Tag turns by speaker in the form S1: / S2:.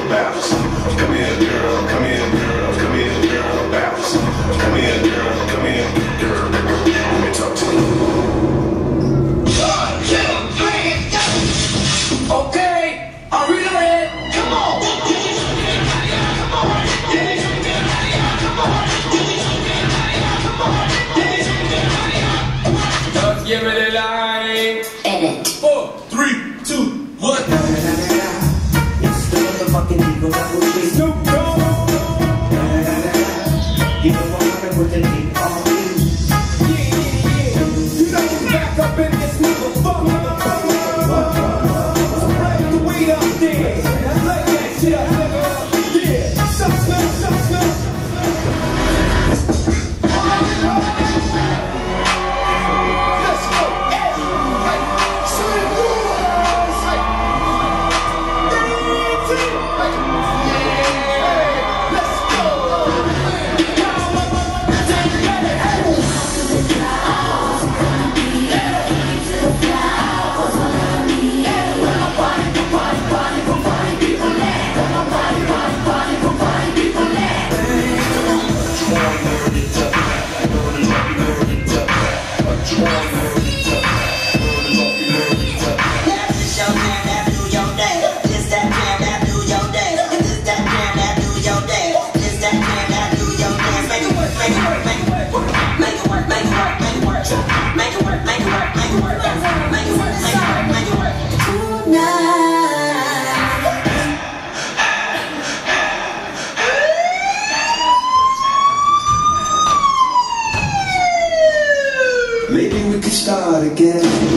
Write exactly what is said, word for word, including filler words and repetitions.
S1: bounce. Come here, girl, come here, girl, come here, girl, bounce. Come here, girl, come here, girl. Let me talk to you. One, two, three, go. Okay, are we ready? Come on. Come on. Just give me the line.
S2: Edit.
S1: Four, three, two, one.
S3: It's the motherfucking Eagle Double G.
S1: Snoop Dogg.
S3: You know I'm running with the D R E.
S1: Yeah, yeah, yeah. You know who's back up in this motherfucker. So break the weed up there. Let that shit up, nigga. Yeah. Suck, suck, suck, suck. Let's go. Hey, say it, boys. Hey. Yeah, let's go.
S3: Maybe we could start again.